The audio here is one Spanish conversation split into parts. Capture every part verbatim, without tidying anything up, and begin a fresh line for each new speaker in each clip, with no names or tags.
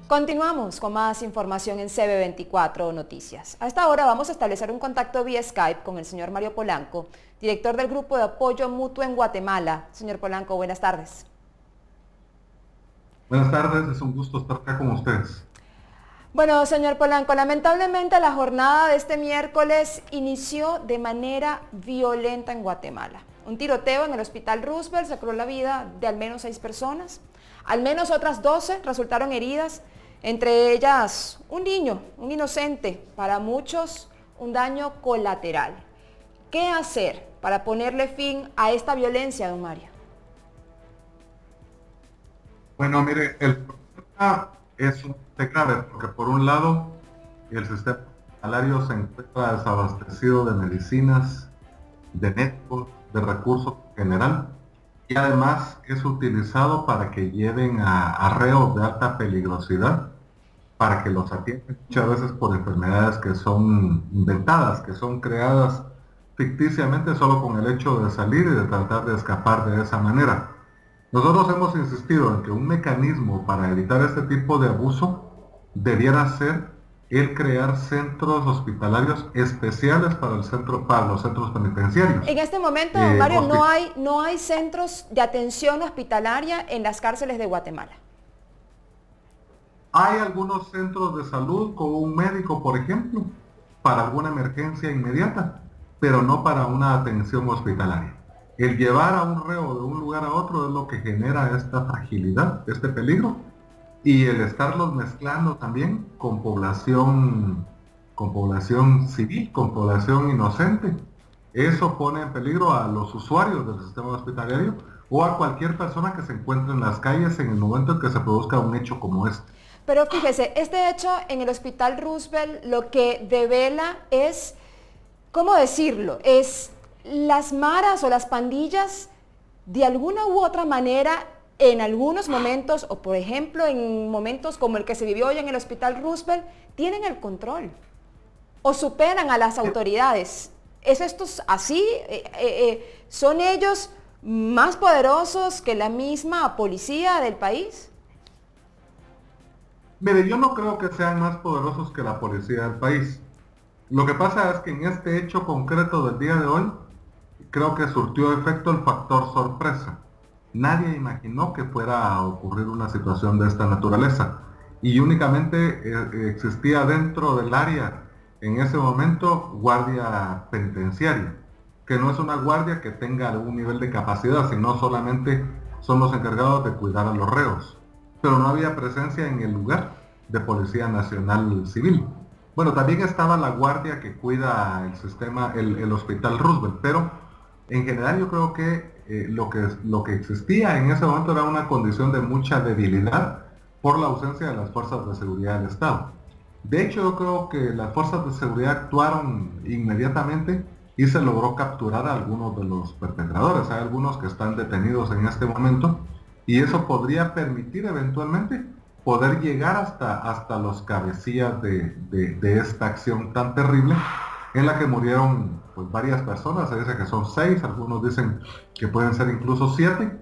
Continuamos con más información en C B veinticuatro Noticias. A esta hora vamos a establecer un contacto vía Skype con el señor Mario Polanco, director del Grupo de Apoyo Mutuo en Guatemala. Señor Polanco, buenas tardes.
Buenas tardes, es un gusto estar acá con ustedes.
Bueno, señor Polanco, lamentablemente la jornada de este miércoles inició de manera violenta en Guatemala. Un tiroteo en el Hospital Roosevelt sacó la vida de al menos seis personas. Al menos otras doce resultaron heridas, entre ellas un niño, un inocente, para muchos un daño colateral. ¿Qué hacer para ponerle fin a esta violencia, don Mario?
Bueno, mire, el problema es grave porque por un lado el sistema hospitalario se encuentra desabastecido de medicinas, de médicos, de recursos en general, y además es utilizado para que lleven a, a reos de alta peligrosidad, para que los atiendan muchas veces por enfermedades que son inventadas, que son creadas ficticiamente solo con el hecho de salir y de tratar de escapar de esa manera. Nosotros hemos insistido en que un mecanismo para evitar este tipo de abuso debiera ser el crear centros hospitalarios especiales para el centro, para los centros penitenciarios.
En este momento, eh, Mario, no hay, no hay centros de atención hospitalaria en las cárceles de Guatemala.
Hay algunos centros de salud con un médico, por ejemplo, para alguna emergencia inmediata, pero no para una atención hospitalaria. El llevar a un reo de un lugar a otro es lo que genera esta fragilidad, este peligro, y el estarlos mezclando también con población, con población civil, con población inocente, eso pone en peligro a los usuarios del sistema hospitalario o a cualquier persona que se encuentre en las calles en el momento en que se produzca un hecho como este.
Pero fíjese, este hecho en el Hospital Roosevelt lo que devela es, ¿cómo decirlo? Es las maras o las pandillas de alguna u otra manera en algunos momentos, o por ejemplo en momentos como el que se vivió hoy en el Hospital Roosevelt, tienen el control o superan a las autoridades. ¿Es esto así? Eh, eh, eh, ¿Son ellos más poderosos que la misma policía del país?
Mire, yo no creo que sean más poderosos que la policía del país. Lo que pasa es que en este hecho concreto del día de hoy, creo que surtió efecto el factor sorpresa. Nadie imaginó que fuera a ocurrir una situación de esta naturaleza y únicamente eh, existía dentro del área en ese momento guardia penitenciaria, que no es una guardia que tenga algún nivel de capacidad, sino solamente son los encargados de cuidar a los reos, pero no había presencia en el lugar de Policía Nacional Civil. Bueno, también estaba la guardia que cuida el sistema, el, el Hospital Roosevelt, pero en general yo creo que Eh, lo que lo que existía en ese momento era una condición de mucha debilidad por la ausencia de las fuerzas de seguridad del Estado. De hecho, yo creo que las fuerzas de seguridad actuaron inmediatamente y se logró capturar a algunos de los perpetradores. Hay algunos que están detenidos en este momento y eso podría permitir eventualmente poder llegar hasta, hasta los cabecillas de, de, de esta acción tan terrible en la que murieron pues, varias personas. Se dice que son seis, algunos dicen que pueden ser incluso siete,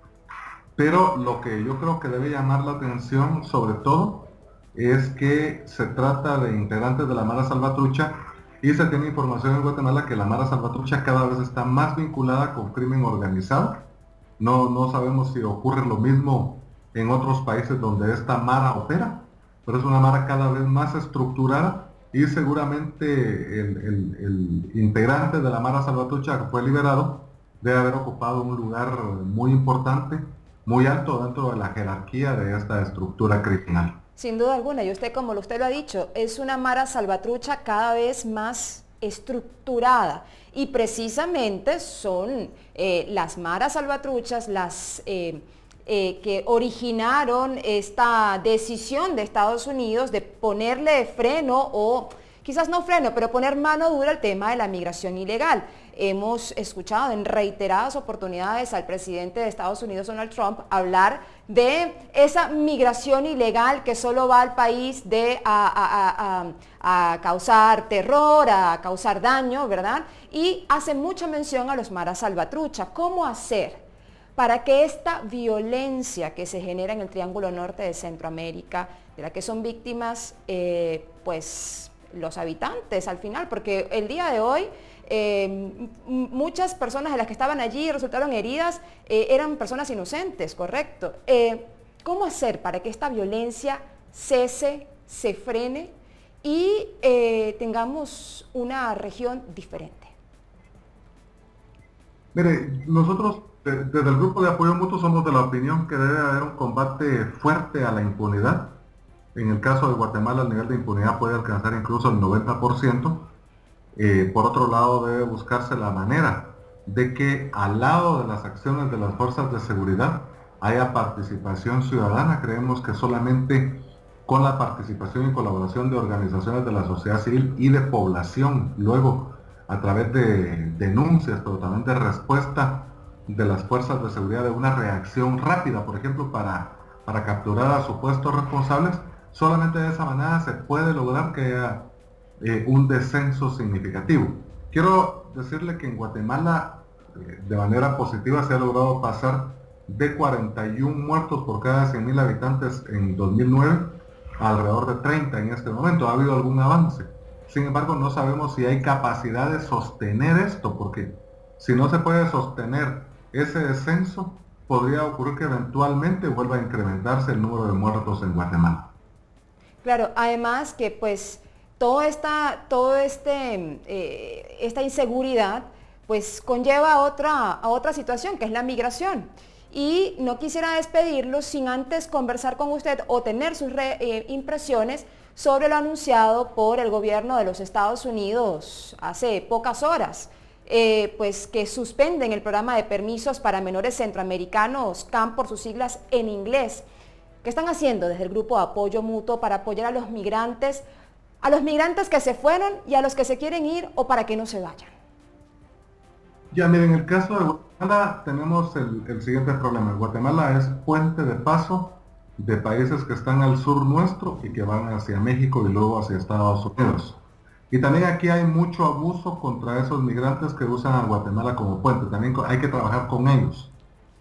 pero lo que yo creo que debe llamar la atención sobre todo es que se trata de integrantes de la Mara Salvatrucha y se tiene información en Guatemala que la Mara Salvatrucha cada vez está más vinculada con crimen organizado. No, no sabemos si ocurre lo mismo en otros países donde esta Mara opera, pero es una Mara cada vez más estructurada. Y seguramente el, el, el integrante de la Mara Salvatrucha que fue liberado debe haber ocupado un lugar muy importante, muy alto dentro de la jerarquía de esta estructura criminal.
Sin duda alguna, y usted como usted lo ha dicho, es una Mara Salvatrucha cada vez más estructurada y precisamente son eh, las Maras Salvatruchas las eh, Eh, que originaron esta decisión de Estados Unidos de ponerle freno o quizás no freno, pero poner mano dura al tema de la migración ilegal. Hemos escuchado en reiteradas oportunidades al presidente de Estados Unidos, Donald Trump, hablar de esa migración ilegal que solo va al país de a, a, a, a causar terror, a causar daño, ¿verdad? Y hace mucha mención a los Maras Salvatrucha. ¿Cómo hacer para que esta violencia que se genera en el Triángulo Norte de Centroamérica, de la que son víctimas eh, pues los habitantes al final, porque el día de hoy eh, muchas personas de las que estaban allí y resultaron heridas eh, eran personas inocentes, correcto. Eh, ¿Cómo hacer para que esta violencia cese, se frene y eh, tengamos una región diferente?
Mire, nosotros de- desde el grupo de apoyo mutuo somos de la opinión que debe haber un combate fuerte a la impunidad. En el caso de Guatemala el nivel de impunidad puede alcanzar incluso el noventa por ciento. Eh, por otro lado, debe buscarse la manera de que al lado de las acciones de las fuerzas de seguridad haya participación ciudadana. Creemos que solamente con la participación y colaboración de organizaciones de la sociedad civil y de población, luego a través de denuncias, pero también de respuesta de las fuerzas de seguridad, de una reacción rápida, por ejemplo, para, para capturar a supuestos responsables, solamente de esa manera se puede lograr que haya eh, un descenso significativo. Quiero decirle que en Guatemala, eh, de manera positiva, se ha logrado pasar de cuarenta y uno muertos por cada cien mil habitantes en dos mil nueve a alrededor de treinta en este momento. Ha habido algún avance. Sin embargo, no sabemos si hay capacidad de sostener esto, porque si no se puede sostener ese descenso, podría ocurrir que eventualmente vuelva a incrementarse el número de muertos en Guatemala.
Claro, además que pues todo esta, todo este, eh, esta inseguridad pues conlleva a otra, a otra situación, que es la migración. Y no quisiera despedirlo sin antes conversar con usted o tener sus re, eh, impresiones sobre lo anunciado por el gobierno de los Estados Unidos hace pocas horas, eh, pues que suspenden el programa de permisos para menores centroamericanos, C A M por sus siglas en inglés. ¿Qué están haciendo desde el grupo de apoyo mutuo para apoyar a los migrantes, a los migrantes que se fueron y a los que se quieren ir o para que no se vayan?
Ya, miren, en el caso de Guatemala tenemos el, el siguiente problema. Guatemala es puente de paso de países que están al sur nuestro y que van hacia México y luego hacia Estados Unidos. Y también aquí hay mucho abuso contra esos migrantes que usan a Guatemala como puente. También hay que trabajar con ellos.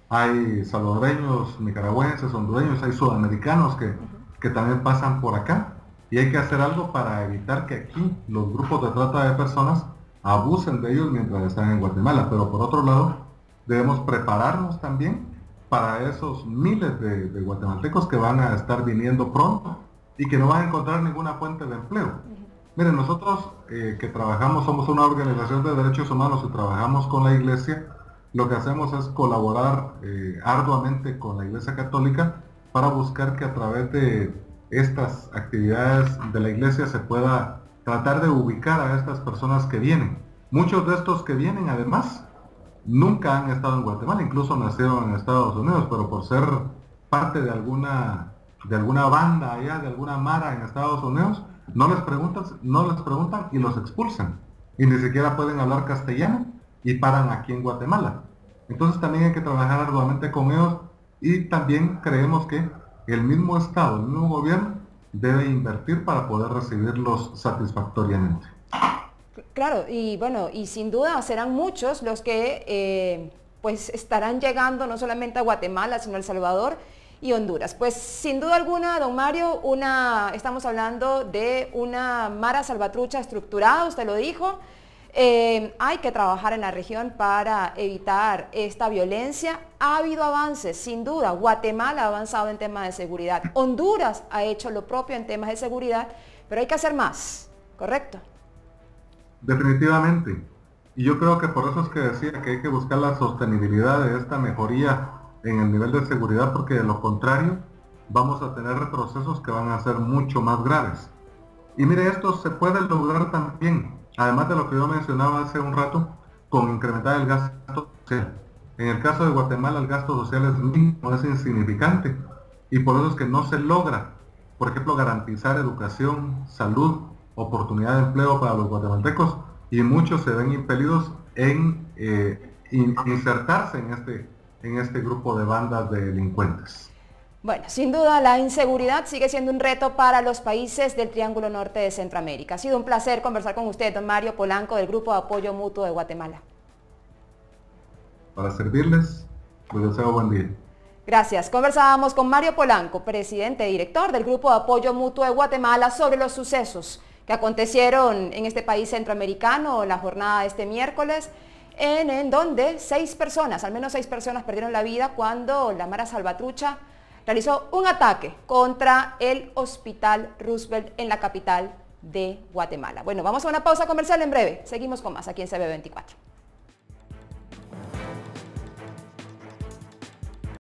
Hay salvadoreños, nicaragüenses, hondureños, hay sudamericanos que, que también pasan por acá. Y hay que hacer algo para evitar que aquí los grupos de trata de personas abusen de ellos mientras están en Guatemala. Pero por otro lado, debemos prepararnos también para esos miles de, de guatemaltecos que van a estar viniendo pronto y que no van a encontrar ninguna fuente de empleo. Uh-huh. Miren, nosotros eh, que trabajamos, somos una organización de derechos humanos y trabajamos con la Iglesia, lo que hacemos es colaborar eh, arduamente con la Iglesia Católica para buscar que a través de estas actividades de la Iglesia se pueda tratar de ubicar a estas personas que vienen. Muchos de estos que vienen, además, nunca han estado en Guatemala, incluso nacieron en Estados Unidos, pero por ser parte de alguna, de alguna banda allá, de alguna mara en Estados Unidos, no les preguntan, no les preguntan y los expulsan. Y ni siquiera pueden hablar castellano y paran aquí en Guatemala. Entonces también hay que trabajar arduamente con ellos y también creemos que el mismo Estado, el mismo gobierno, debe invertir para poder recibirlos satisfactoriamente.
Claro, y bueno, y sin duda serán muchos los que eh, pues estarán llegando no solamente a Guatemala, sino a El Salvador y Honduras. Pues sin duda alguna, don Mario, una, estamos hablando de una mara salvatrucha estructurada, usted lo dijo. Eh, hay que trabajar en la región para evitar esta violencia. Ha habido avances, sin duda. Guatemala ha avanzado en temas de seguridad. Honduras ha hecho lo propio en temas de seguridad, pero hay que hacer más, ¿correcto?
Definitivamente. Y yo creo que por eso es que decía que hay que buscar la sostenibilidad de esta mejoría en el nivel de seguridad, porque de lo contrario vamos a tener retrocesos que van a ser mucho más graves. Y mire, esto se puede lograr también, además de lo que yo mencionaba hace un rato, con incrementar el gasto social. En el caso de Guatemala el gasto social es mínimo, es insignificante, y por eso es que no se logra, por ejemplo, garantizar educación, salud, oportunidad de empleo para los guatemaltecos, y muchos se ven impelidos en eh, in, insertarse en este, en este grupo de bandas de delincuentes.
Bueno, sin duda la inseguridad sigue siendo un reto para los países del Triángulo Norte de Centroamérica. Ha sido un placer conversar con usted, don Mario Polanco, del Grupo de Apoyo Mutuo de Guatemala.
Para servirles. Les deseo buen día.
Gracias. Conversábamos con Mario Polanco, presidente y director del Grupo de Apoyo Mutuo de Guatemala, sobre los sucesos que acontecieron en este país centroamericano la jornada de este miércoles, en, en donde seis personas, al menos seis personas perdieron la vida cuando la Mara Salvatrucha realizó un ataque contra el Hospital Roosevelt en la capital de Guatemala. Bueno, vamos a una pausa comercial en breve. Seguimos con más aquí en C B veinticuatro.